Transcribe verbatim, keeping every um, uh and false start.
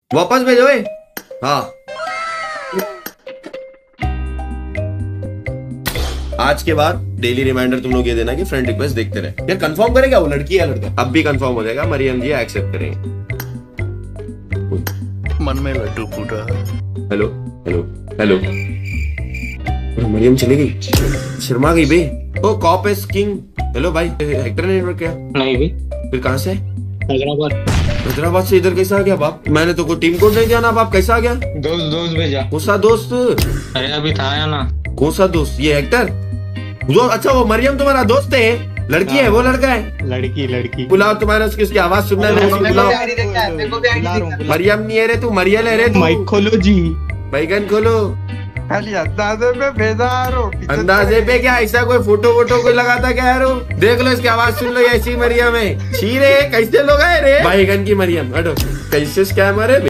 वापस भेजो ए। हाँ आज के बाद डेली रिमाइंडर तुम लोग ये देना कि फ्रेंड रिक्वेस्ट देखते रहे। यार कंफर्म करेगा वो लड़की है लड़का? अब भी कंफर्म हो जाएगा, मरियम जी एक्सेप्ट करेंगे। मन में लड्डू फूट रहा है। हेलो हेलो हेलो, मरियम चली गई, शर्मा गई बे। Oh cop is king. Hello भाई, हेक्टर ने नेटवर्क किया? नहीं भी। फिर कहाँ से? हैदराबाद। हैदराबाद से इधर कैसा आ गया बाप? मैंने तो कोई टीम कोड नहीं दिया ना बाप, कैसा आ गया? दोस्त दोस्त भेजा। कौन सा दोस्त? अरे अभी था या ना। कौन सा दोस्त? ये हेक्टर दोस्त? अच्छा वो मरियम तुम्हारा दोस्त है? लड़की है वो लड़का है? लड़की लड़की। बुलाओ, तुम्हारे उसकी उसकी आवाज सुनना है, बुलाओ। मरियम नहीं है रे तू, मरियल है रे तू। माइक खोलो जी, बैगन खोलो। अंदाजे पे बेदार हो। अंदाजे पे क्या? ऐसा कोई फोटो वोटो कोई लगाता क्या यार? देख लो इसकी आवाज सुन लो, ऐसी मरियम है। छी रे कैसे लोग आए रे? बैगन की मरियम, हटो। कैसे स्कैमर है।